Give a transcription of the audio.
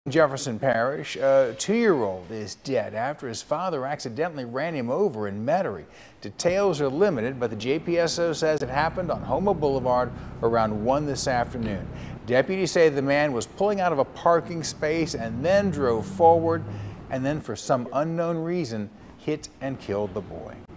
Jefferson Parish, a 2-year-old is dead after his father accidentally ran him over in Metairie. Details are limited, but the JPSO says it happened on Houma Boulevard around 1 this afternoon. Deputies say the man was pulling out of a parking space and then drove forward and then, for some unknown reason, hit and killed the boy.